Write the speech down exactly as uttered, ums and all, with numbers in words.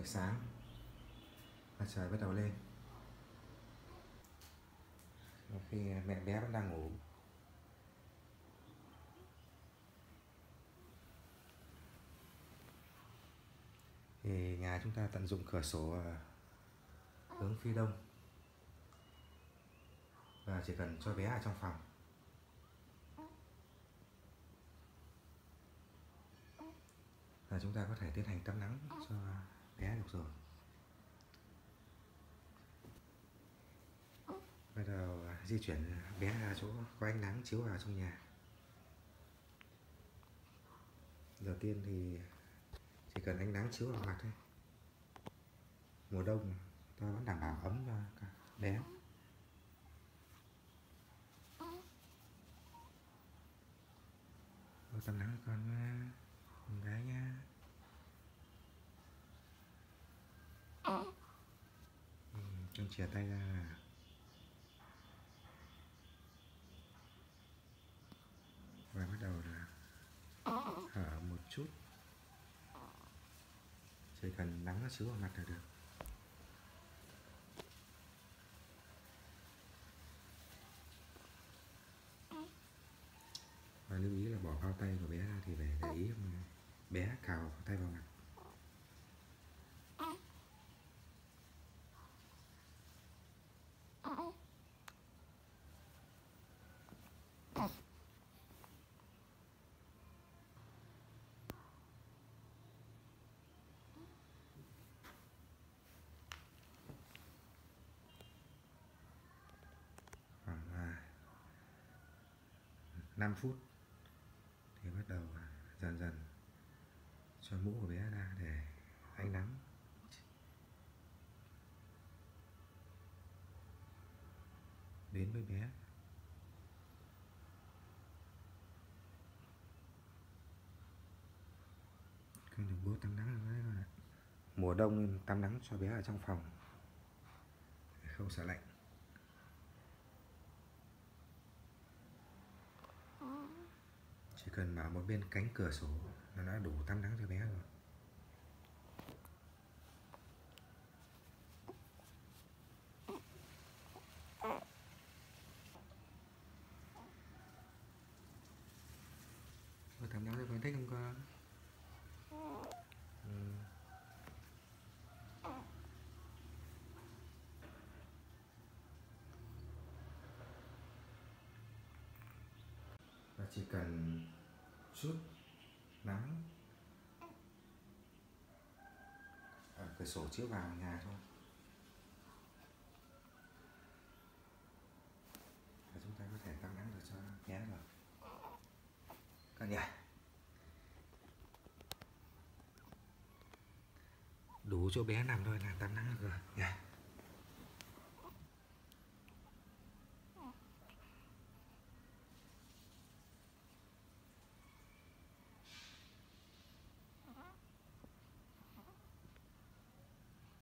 Buổi sáng mặt trời bắt đầu lên, khi mẹ bé vẫn đang ngủ. Thì nhà chúng ta tận dụng cửa sổ hướng phía đông, và chỉ cần cho bé ở trong phòng là chúng ta có thể tiến hành tắm nắng cho bé được rồi. Bắt đầu di chuyển bé ra chỗ có ánh nắng chiếu vào trong nhà. Đầu tiên thì chỉ cần ánh nắng chiếu vào mặt thôi. Mùa đông ta vẫn đảm bảo ấm cho cả bé. Tôi tắm nắng con con gái nha. Ừ, con chìa tay ra là và bắt đầu là hở một chút, chỉ cần nắng nó chiếu vào mặt là được. Và lưu ý là bỏ bao tay của bé ra thì phải để ý mà bé cào tay vào mặt. Khoảng năm phút thì bắt đầu dần dần cho mũ của bé ra để ánh nắng đến với bé. Con được bố tắm nắng rồi đấy. Mùa đông nên tắm nắng cho bé ở trong phòng để không sợ lạnh. Chỉ cần mở một bên cánh cửa sổ là đã đủ tắm nắng cho bé rồi. Có tắm nắng cho con thích không con? Ừ. Và chỉ cần chút nắng ở cửa sổ chiếu vào nhà thôi là chúng ta có thể tắm nắng được cho bé rồi con nhỉ. Đủ chỗ bé nằm thôi là tắm nắng được rồi nhỉ.